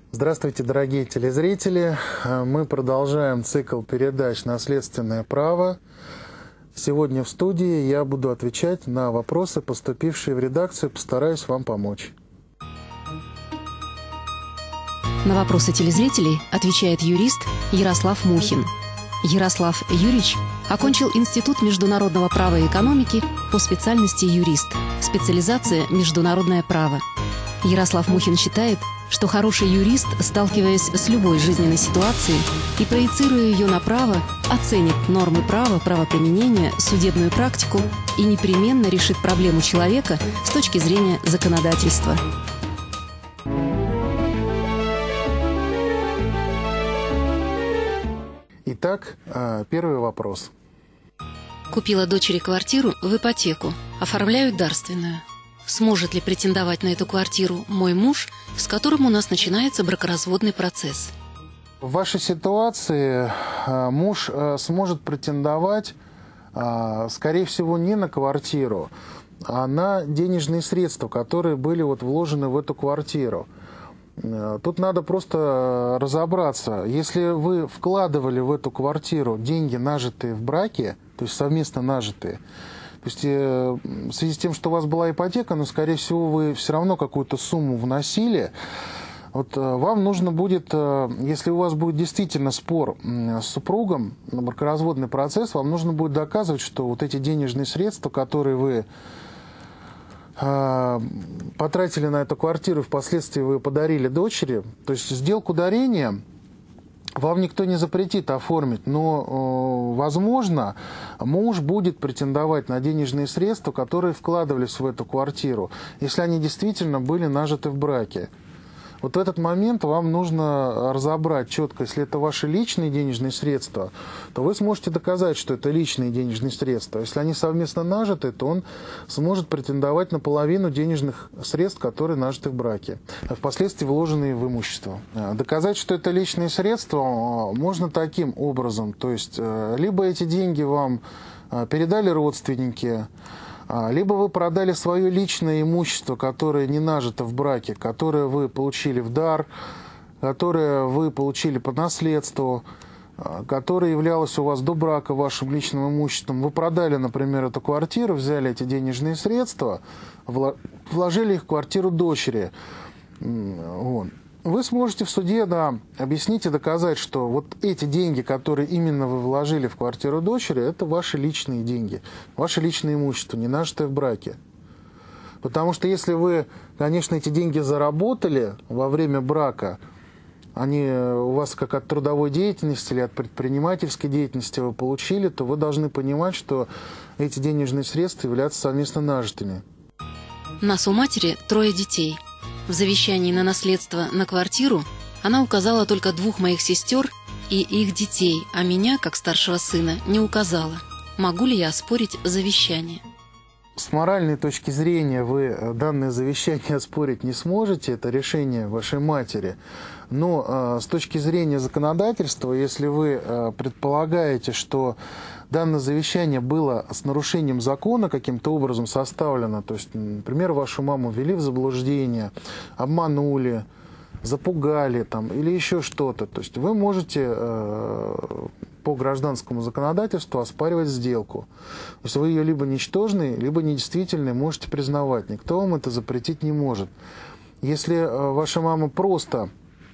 Здравствуйте, дорогие телезрители. Мы продолжаем цикл передач «Наследственное право». Сегодня в студии я буду отвечать на вопросы, поступившие в редакцию. Постараюсь вам помочь. На вопросы телезрителей отвечает юрист Ярослав Мухин. Ярослав Юрьевич окончил Институт международного права и экономики по специальности юрист, специализация «Международное право». Ярослав Мухин считает, что хороший юрист, сталкиваясь с любой жизненной ситуацией и проецируя ее на право, оценит нормы права, правоприменения, судебную практику и непременно решит проблему человека с точки зрения законодательства. Итак, первый вопрос. Купила дочери квартиру в ипотеку, оформляю дарственную. Сможет ли претендовать на эту квартиру мой муж, с которым у нас начинается бракоразводный процесс? В вашей ситуации муж сможет претендовать, скорее всего, не на квартиру, а на денежные средства, которые были вложены в эту квартиру. Тут надо просто разобраться. Если вы вкладывали в эту квартиру деньги, нажитые в браке, то есть совместно нажитые, то есть в связи с тем, что у вас была ипотека, но, скорее всего, вы все равно какую-то сумму вносили, вам нужно будет, если у вас будет действительно спор с супругом, бракоразводный процесс, вам нужно будет доказывать, что эти денежные средства, которые вы потратили на эту квартиру, впоследствии вы подарили дочери, то есть сделку дарения вам никто не запретит оформить, но, возможно, муж будет претендовать на денежные средства, которые вкладывались в эту квартиру, если они действительно были нажиты в браке. В этот момент вам нужно разобрать четко, если это ваши личные денежные средства, то вы сможете доказать, что это личные денежные средства. Если они совместно нажиты, то он сможет претендовать на половину денежных средств, которые нажиты в браке, а впоследствии вложенные в имущество. Доказать, что это личные средства, можно таким образом. То есть, либо эти деньги вам передали родственники, либо вы продали свое личное имущество, которое не нажито в браке, которое вы получили в дар, которое вы получили по наследству, которое являлось у вас до брака вашим личным имуществом. Вы продали, например, эту квартиру, взяли эти денежные средства, вложили их в квартиру дочери. Вы сможете в суде объяснить и доказать, что эти деньги, которые именно вы вложили в квартиру дочери, это ваши личные деньги, ваше личное имущество, не нажитое в браке. Потому что если вы, конечно, эти деньги заработали во время брака, они у вас как от трудовой деятельности или от предпринимательской деятельности вы получили, то вы должны понимать, что эти денежные средства являются совместно нажитыми. Нас у матери 3 детей. В завещании на наследство на квартиру она указала только 2 моих сестер и их детей, а меня, как старшего сына, не указала. Могу ли я оспорить завещание? С моральной точки зрения вы данное завещание оспорить не сможете, это решение вашей матери. Но с точки зрения законодательства, если вы предполагаете, что данное завещание было с нарушением закона каким-то образом составлено, то есть, например, вашу маму ввели в заблуждение, обманули, запугали или еще что-то, то есть вы можете по гражданскому законодательству оспаривать сделку. То есть вы ее либо ничтожной, либо недействительной можете признавать. Никто вам это запретить не может. Если ваша мама просто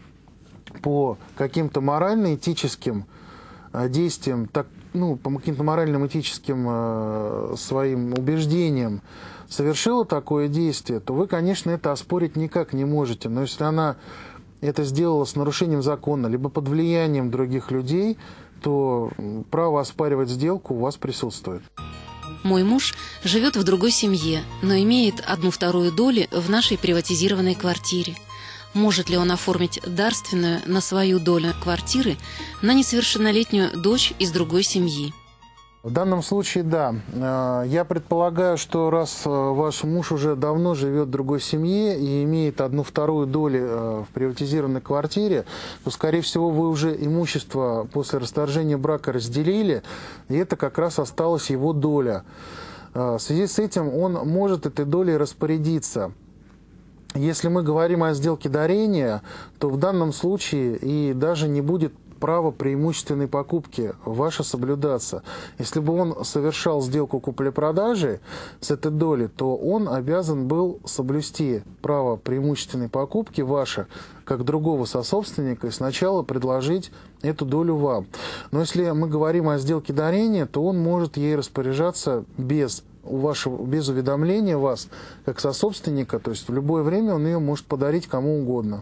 по каким-то морально-этическим действиям, по каким-то моральным этическим своим убеждениям совершила такое действие, то вы, конечно, это оспорить никак не можете. Но если она это сделала с нарушением закона, либо под влиянием других людей, то право оспаривать сделку у вас присутствует. Мой муж живет в другой семье, но имеет 1/2 доли в нашей приватизированной квартире. Может ли он оформить дарственную на свою долю квартиры на несовершеннолетнюю дочь из другой семьи? В данном случае, да. Я предполагаю, что раз ваш муж уже давно живет в другой семье и имеет 1/2 доли в приватизированной квартире, то, скорее всего, вы уже имущество после расторжения брака разделили, и это как раз осталась его доля. В связи с этим он может этой долей распорядиться. Если мы говорим о сделке дарения, то в данном случае и даже не будет право преимущественной покупки ваше соблюдаться. Если бы он совершал сделку купли-продажи с этой доли, то он обязан был соблюсти право преимущественной покупки ваше, как другого сособственника, и сначала предложить эту долю вам. Но если мы говорим о сделке дарения, то он может ей распоряжаться без уведомления вас, как сособственника, то есть в любое время он ее может подарить кому угодно.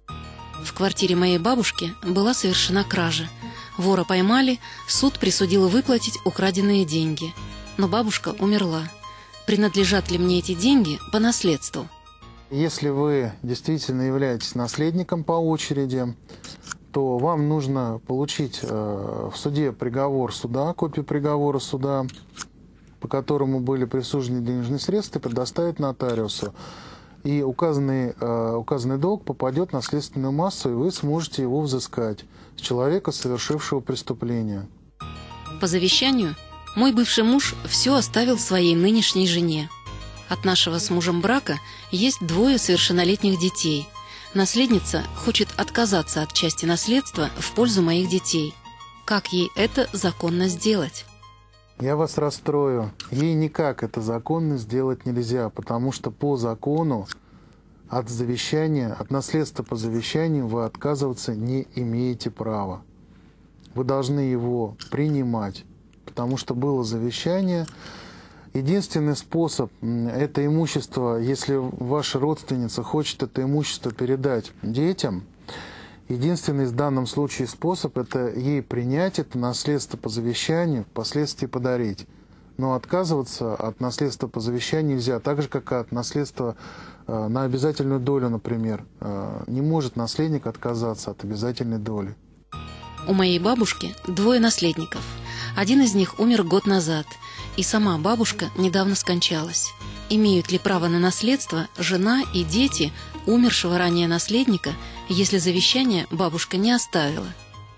В квартире моей бабушки была совершена кража. Вора поймали, суд присудил выплатить украденные деньги. Но бабушка умерла. Принадлежат ли мне эти деньги по наследству? Если вы действительно являетесь наследником по очереди, то вам нужно получить в суде приговор суда, копию приговора суда, по которому были присуждены денежные средства, и предоставить нотариусу. И указанный долг попадет на следственную массу, и вы сможете его взыскать с человека, совершившего преступление. По завещанию мой бывший муж все оставил своей нынешней жене. От нашего с мужем брака есть 2 совершеннолетних детей. Наследница хочет отказаться от части наследства в пользу моих детей. Как ей это законно сделать? Я вас расстрою. Ей никак это законно сделать нельзя, потому что по закону от завещания, от наследства по завещанию вы отказываться не имеете права. Вы должны его принимать, потому что было завещание. Единственный способ это имущество, если ваша родственница хочет это имущество передать детям, единственный в данном случае способ – это ей принять это наследство по завещанию, впоследствии подарить. Но отказываться от наследства по завещанию нельзя, так же, как от наследства на обязательную долю, например. Не может наследник отказаться от обязательной доли. У моей бабушки 2 наследников. Один из них умер год назад, и сама бабушка недавно скончалась. Имеют ли право на наследство жена и дети умершего ранее наследника, если завещание бабушка не оставила?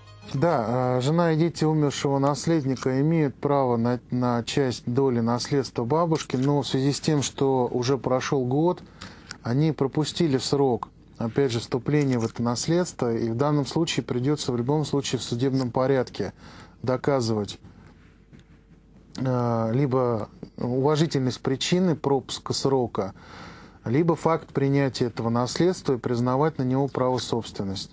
Да, жена и дети умершего наследника имеют право на часть доли наследства бабушки, но в связи с тем, что уже прошел год, они пропустили срок, опять же, вступления в это наследство, и в данном случае придется в любом случае в судебном порядке доказывать либо уважительность причины пропуска срока, либо факт принятия этого наследства и признавать на него право собственности.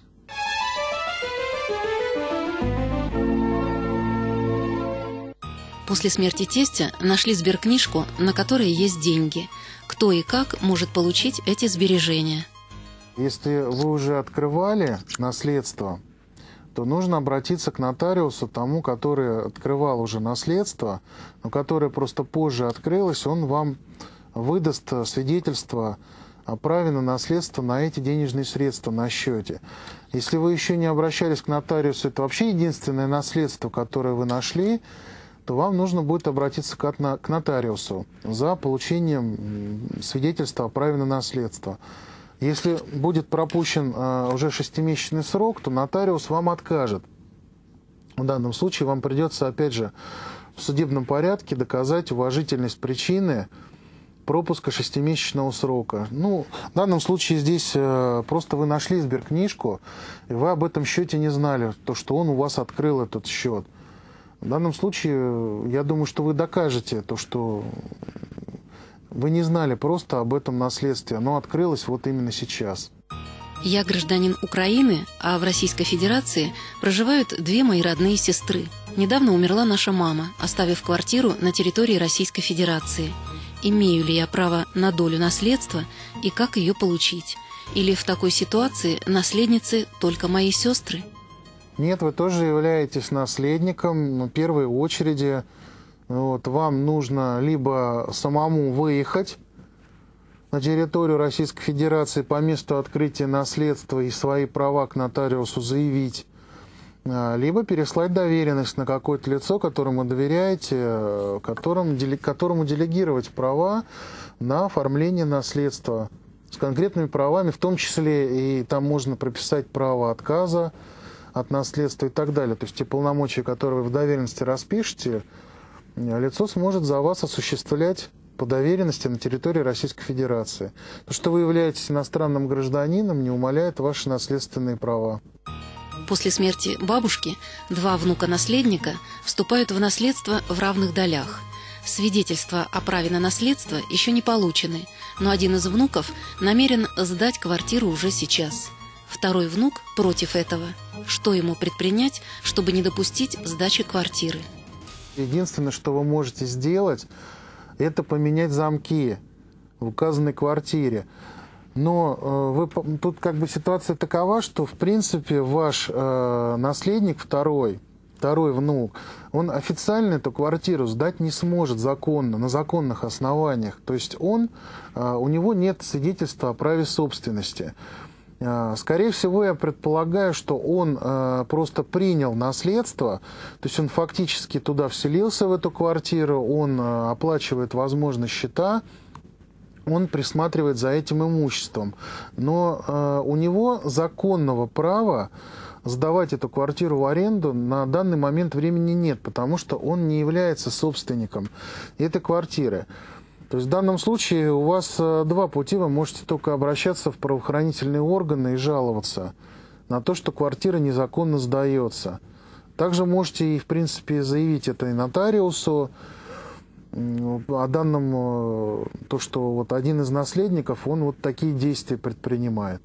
После смерти тестя нашли сберкнижку, на которой есть деньги. Кто и как может получить эти сбережения? Если вы уже открывали наследство, то нужно обратиться к нотариусу, тому, который открывал уже наследство, но которое просто позже открылось, он вам выдаст свидетельство о праве на наследство на эти денежные средства на счете. Если вы еще не обращались к нотариусу, это вообще единственное наследство, которое вы нашли, то вам нужно будет обратиться к нотариусу за получением свидетельства о праве на наследство. Если будет пропущен уже 6-месячный срок, то нотариус вам откажет. В данном случае вам придется, опять же, в судебном порядке доказать уважительность причины пропуска 6-месячного срока. Ну, в данном случае здесь просто вы нашли сберкнижку, и вы об этом счете не знали, то, что он у вас открыл этот счет. В данном случае, я думаю, что вы докажете то, что вы не знали просто об этом наследстве. Оно открылось вот именно сейчас. Я гражданин Украины, а в Российской Федерации проживают 2 мои родные сестры. Недавно умерла наша мама, оставив квартиру на территории Российской Федерации. Имею ли я право на долю наследства и как ее получить? Или в такой ситуации наследницы только мои сестры? Нет, вы тоже являетесь наследником в первой очереди. Вот, вам нужно либо самому выехать на территорию Российской Федерации по месту открытия наследства и свои права к нотариусу заявить, либо переслать доверенность на какое-то лицо, которому доверяете, которому делегировать права на оформление наследства с конкретными правами, в том числе и там можно прописать право отказа от наследства и так далее. То есть те полномочия, которые вы в доверенности распишете, лицо сможет за вас осуществлять по доверенности на территории Российской Федерации. То, что вы являетесь иностранным гражданином, не умаляет ваши наследственные права. После смерти бабушки 2 внука-наследника вступают в наследство в равных долях. Свидетельства о праве на наследство еще не получены, но один из внуков намерен сдать квартиру уже сейчас. Второй внук против этого. Что ему предпринять, чтобы не допустить сдачи квартиры? Единственное, что вы можете сделать, это поменять замки в указанной квартире. Но тут как бы ситуация такова, что в принципе ваш наследник, второй внук, он официально эту квартиру сдать не сможет законно, на законных основаниях. То есть у него нет свидетельства о праве собственности. Скорее всего, я предполагаю, что он просто принял наследство, то есть он фактически туда вселился, в эту квартиру, он оплачивает, возможно, счета, он присматривает за этим имуществом. Но у него законного права сдавать эту квартиру в аренду на данный момент времени нет, потому что он не является собственником этой квартиры. То есть в данном случае у вас 2 пути, вы можете только обращаться в правоохранительные органы и жаловаться на то, что квартира незаконно сдается. Также можете и, в принципе, заявить это и нотариусу о данном, то, что вот один из наследников, он вот такие действия предпринимает.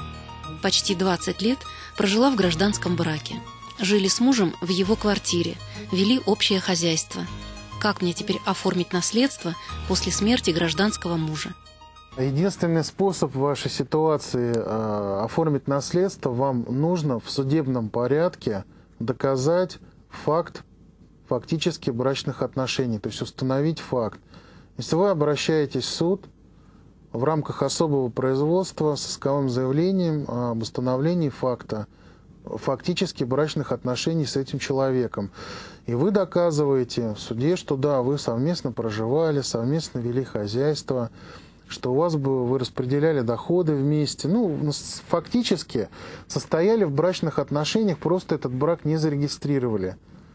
Почти 20 лет прожила в гражданском браке. Жили с мужем в его квартире, вели общее хозяйство. Как мне теперь оформить наследство после смерти гражданского мужа? Единственный способ в вашей ситуации оформить наследство, вам нужно в судебном порядке доказать факт фактически брачных отношений, то есть установить факт. Если вы обращаетесь в суд в рамках особого производства с исковым заявлением об установлении факта фактически брачных отношений с этим человеком, и вы доказываете в суде, что да, вы совместно проживали, совместно вели хозяйство, что у вас вы распределяли доходы вместе, фактически состояли в брачных отношениях, просто этот брак не зарегистрировали.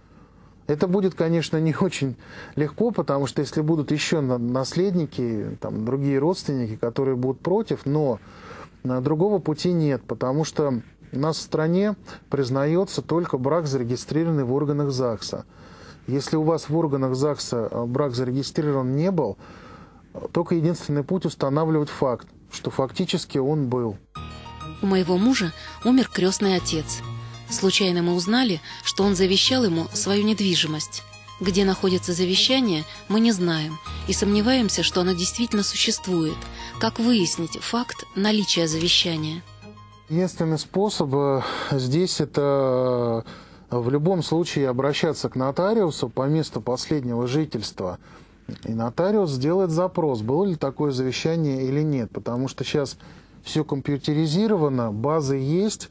Это будет, конечно, не очень легко, потому что если будут еще наследники, другие родственники, которые будут против, но другого пути нет, потому что у нас в стране признается только брак, зарегистрированный в органах ЗАГСа. Если у вас в органах ЗАГСа брак зарегистрирован не был, только единственный путь устанавливать факт, что фактически он был. У моего мужа умер крестный отец. Случайно мы узнали, что он завещал ему свою недвижимость. Где находится завещание, мы не знаем и сомневаемся, что оно действительно существует. Как выяснить факт наличия завещания? Единственный способ здесь это в любом случае обращаться к нотариусу по месту последнего жительства. И нотариус сделает запрос, было ли такое завещание или нет. Потому что сейчас все компьютеризировано, базы есть.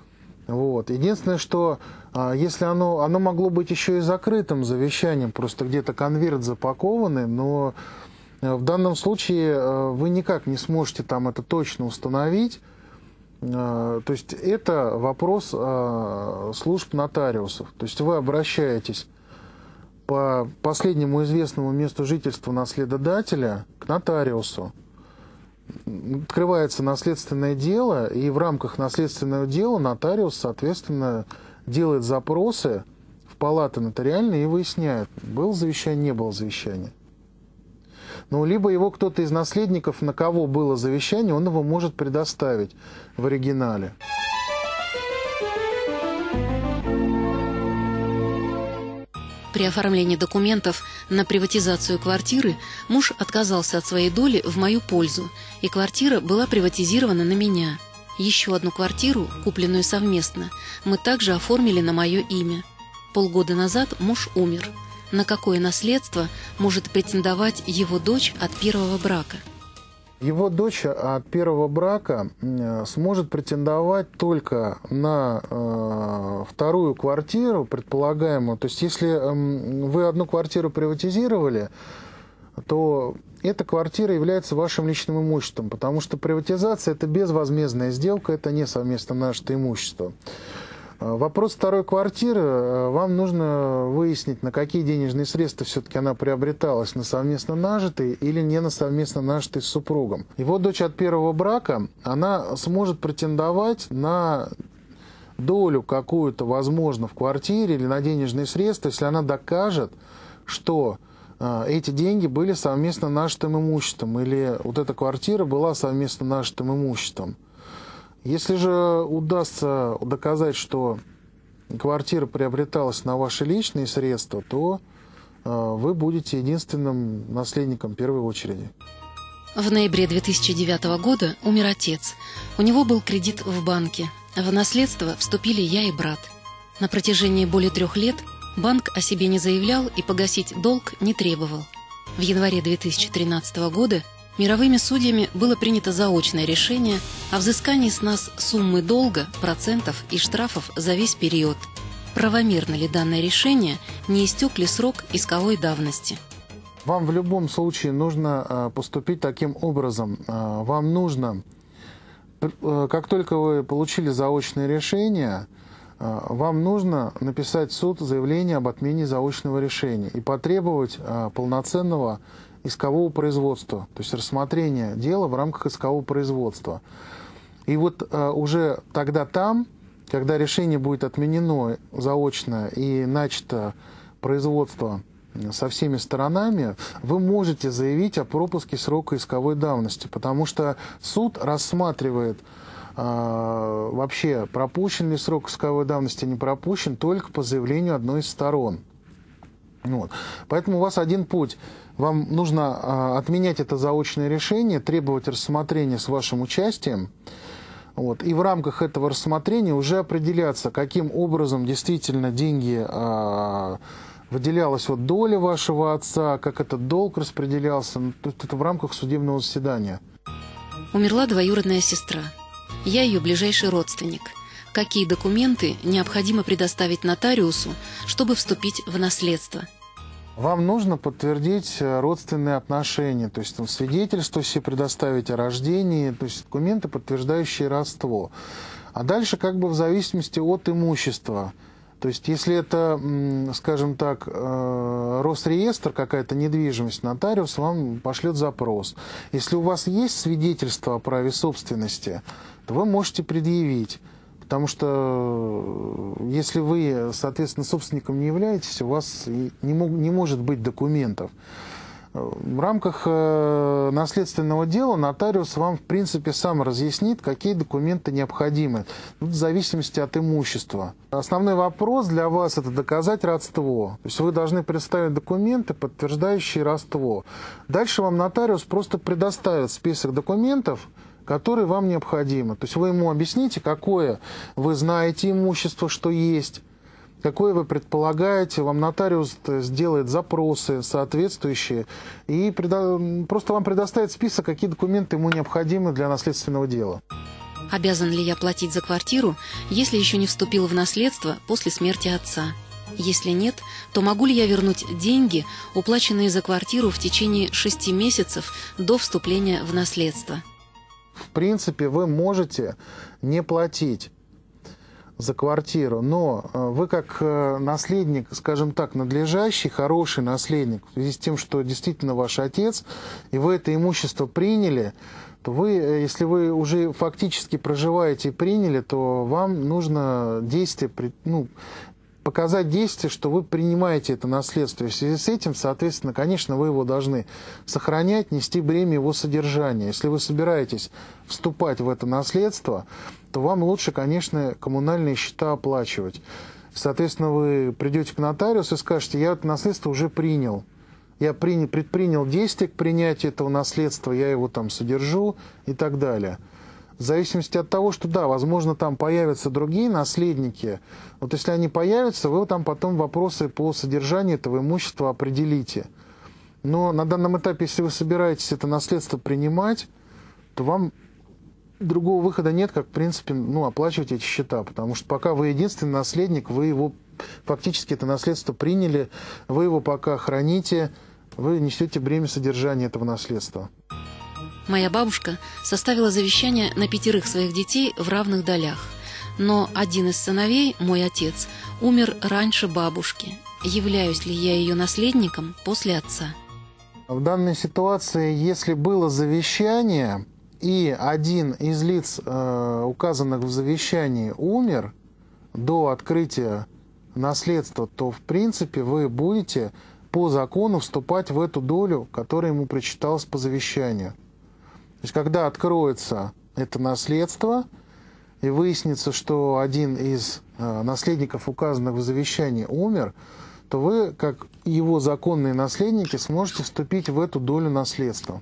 Вот. Единственное, что если оно могло быть еще и закрытым завещанием, просто где-то конверт запакованный, но в данном случае вы никак не сможете это точно установить. То есть это вопрос служб нотариусов. То есть вы обращаетесь по последнему известному месту жительства наследодателя к нотариусу. Открывается наследственное дело, и в рамках наследственного дела нотариус, соответственно, делает запросы в палаты нотариальные и выясняет, было завещание, не было завещания. Либо его кто-то из наследников, на кого было завещание, он его может предоставить в оригинале. При оформлении документов на приватизацию квартиры муж отказался от своей доли в мою пользу, и квартира была приватизирована на меня. Еще одну квартиру, купленную совместно, мы также оформили на мое имя. Полгода назад муж умер. На какое наследство может претендовать его дочь от первого брака? Его дочь от первого брака сможет претендовать только на вторую квартиру, предполагаемую. То есть, если вы одну квартиру приватизировали, то эта квартира является вашим личным имуществом, потому что приватизация – это безвозмездная сделка, это не совместно нажитое имущество. Вопрос второй квартиры. Вам нужно выяснить, на какие денежные средства все-таки она приобреталась, на совместно нажитые или не на совместно нажитые с супругом. Его дочь от первого брака, она сможет претендовать на долю какую-то, возможно, в квартире или на денежные средства, если она докажет, что эти деньги были совместно нажитым имуществом, или вот эта квартира была совместно нажитым имуществом. Если же удастся доказать, что квартира приобреталась на ваши личные средства, то вы будете единственным наследником первой очереди. В ноябре 2009 года умер отец. У него был кредит в банке. В наследство вступили я и брат. На протяжении более 3 лет банк о себе не заявлял и погасить долг не требовал. В январе 2013 года мировыми судьями было принято заочное решение о взыскании с нас суммы долга, процентов и штрафов за весь период. Правомерно ли данное решение, не истек ли срок исковой давности? Вам в любом случае нужно поступить таким образом. Вам нужно, как только вы получили заочное решение, вам нужно написать в суд заявление об отмене заочного решения и потребовать полноценного искового производства, то есть рассмотрения дела в рамках искового производства. И вот уже тогда там, когда решение будет отменено заочно и начато производство со всеми сторонами, вы можете заявить о пропуске срока исковой давности, потому что суд рассматривает вообще, пропущен ли срок исковой давности, не пропущен, только по заявлению одной из сторон. Вот. Поэтому у вас один путь. Вам нужно отменять это заочное решение, требовать рассмотрения с вашим участием. Вот. И в рамках этого рассмотрения уже определяться, каким образом действительно деньги выделялась вот доля вашего отца, как этот долг распределялся. Это в рамках судебного заседания. Умерла двоюродная сестра. Я ее ближайший родственник. Какие документы необходимо предоставить нотариусу, чтобы вступить в наследство? Вам нужно подтвердить родственные отношения, то есть свидетельство себе предоставить о рождении, то есть документы, подтверждающие родство. А дальше как бы в зависимости от имущества. То есть если это, скажем так, Росреестр, какая-то недвижимость, нотариус вам пошлет запрос. Если у вас есть свидетельство о праве собственности, то вы можете предъявить. Потому что если вы, соответственно, собственником не являетесь, у вас не может быть документов. В рамках наследственного дела нотариус вам, в принципе, сам разъяснит, какие документы необходимы, в зависимости от имущества. Основной вопрос для вас – это доказать родство. То есть вы должны представить документы, подтверждающие родство. Дальше вам нотариус просто предоставит список документов, которые вам необходимы. То есть вы ему объясните, какое вы знаете имущество, что есть, какое вы предполагаете, вам нотариус сделает запросы соответствующие и просто вам предоставит список, какие документы ему необходимы для наследственного дела. Обязан ли я платить за квартиру, если еще не вступил в наследство после смерти отца? Если нет, то могу ли я вернуть деньги, уплаченные за квартиру в течение 6 месяцев до вступления в наследство? В принципе, вы можете не платить за квартиру, но вы как наследник, скажем так, надлежащий, хороший наследник, в связи с тем, что действительно ваш отец, и вы это имущество приняли, то вы, если вы уже фактически проживаете и приняли, то вам нужно действие, показать действие, что вы принимаете это наследство. И в связи с этим, соответственно, конечно, вы его должны сохранять, нести бремя его содержания. Если вы собираетесь вступать в это наследство, то вам лучше, конечно, коммунальные счета оплачивать. Соответственно, вы придете к нотариусу и скажете: я это наследство уже принял. Я предпринял действие к принятию этого наследства, я его там содержу и так далее. В зависимости от того, что, да, возможно, там появятся другие наследники. Вот если они появятся, вы там потом вопросы по содержанию этого имущества определите. Но на данном этапе, если вы собираетесь это наследство принимать, то вам другого выхода нет, как, в принципе, оплачивать эти счета. Потому что пока вы единственный наследник, вы его фактически это наследство приняли, вы его пока храните, вы несете бремя содержания этого наследства. Моя бабушка составила завещание на 5 своих детей в равных долях. Но один из сыновей, мой отец, умер раньше бабушки. Являюсь ли я ее наследником после отца? В данной ситуации, если было завещание, и один из лиц, указанных в завещании, умер до открытия наследства, то, в принципе, вы будете по закону вступать в эту долю, которая ему причиталась по завещанию. То есть, когда откроется это наследство, и выяснится, что один из наследников, указанных в завещании, умер, то вы, как его законные наследники, сможете вступить в эту долю наследства.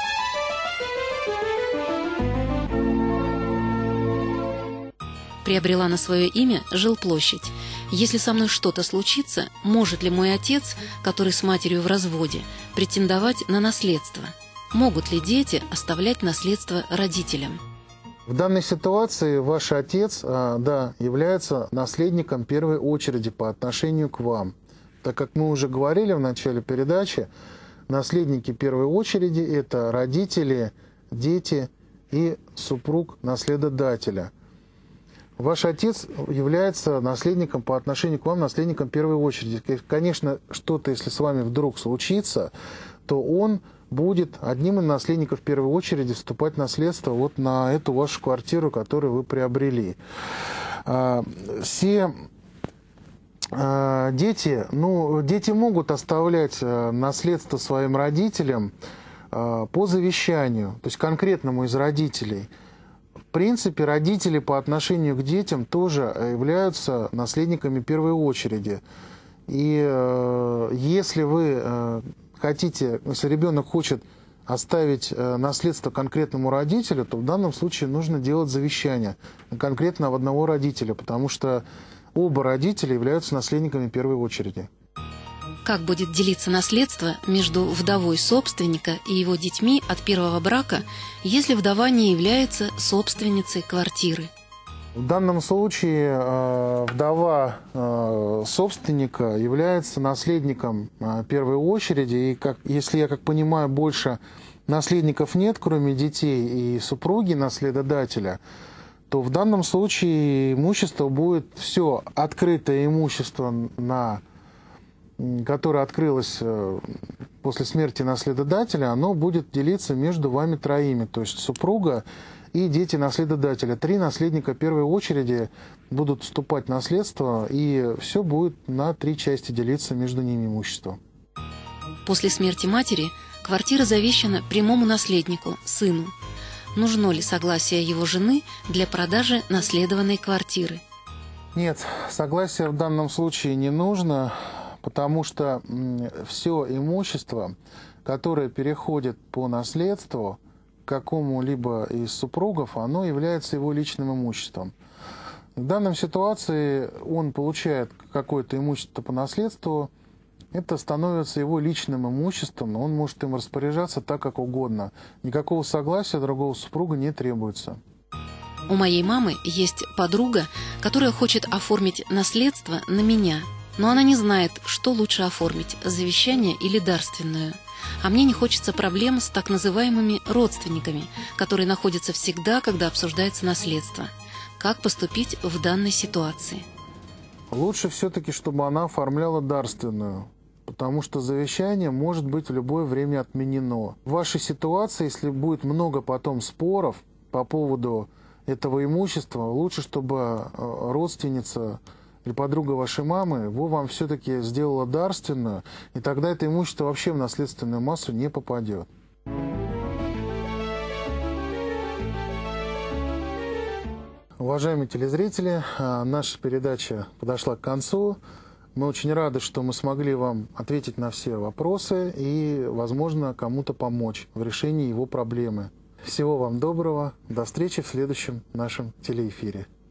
Приобрела на свое имя жилплощадь. Если со мной что-то случится, может ли мой отец, который с матерью в разводе, претендовать на наследство? Могут ли дети оставлять наследство родителям? В данной ситуации ваш отец, да, является наследником первой очереди по отношению к вам. Так как мы уже говорили в начале передачи, наследники первой очереди – это родители, дети и супруг наследодателя. Ваш отец является наследником по отношению к вам, наследником первой очереди. Конечно, что-то, если с вами вдруг случится, то он будет одним из наследников первой очереди вступать в наследство вот на эту вашу квартиру, которую вы приобрели. Все дети могут оставлять наследство своим родителям по завещанию, то есть конкретному из родителей. В принципе, родители по отношению к детям тоже являются наследниками первой очереди. И если вы хотите, если ребенок хочет оставить наследство конкретному родителю, то в данном случае нужно делать завещание конкретно в одного родителя, потому что оба родителя являются наследниками первой очереди. Как будет делиться наследство между вдовой собственника и его детьми от первого брака, если вдова не является собственницей квартиры? В данном случае вдова собственника является наследником первой очереди, и если я как понимаю, больше наследников нет, кроме детей и супруги наследодателя, то в данном случае имущество будет все открытое имущество, которое открылось после смерти наследодателя, оно будет делиться между вами троими, то есть супруга и дети наследодателя. 3 наследника первой очереди будут вступать в наследство, и все будет на 3 части делиться между ними имущество. После смерти матери квартира завещана прямому наследнику, сыну. Нужно ли согласие его жены для продажи наследованной квартиры? Нет, согласия в данном случае не нужно, потому что все имущество, которое переходит по наследству какому-либо из супругов, оно является его личным имуществом. В данной ситуации он получает какое-то имущество по наследству, это становится его личным имуществом, он может им распоряжаться так, как угодно. Никакого согласия другого супруга не требуется. У моей мамы есть подруга, которая хочет оформить наследство на меня, но она не знает, что лучше оформить – завещание или дарственную. А мне не хочется проблем с так называемыми родственниками, которые находятся всегда, когда обсуждается наследство. Как поступить в данной ситуации? Лучше все-таки, чтобы она оформляла дарственную, потому что завещание может быть в любое время отменено. В вашей ситуации, если будет много потом споров по поводу этого имущества, лучше, чтобы родственница или подруга вашей мамы его вам все-таки сделала дарственную, и тогда это имущество вообще в наследственную массу не попадет. Уважаемые телезрители, наша передача подошла к концу. Мы очень рады, что мы смогли вам ответить на все вопросы и, возможно, кому-то помочь в решении его проблемы. Всего вам доброго. До встречи в следующем нашем телеэфире.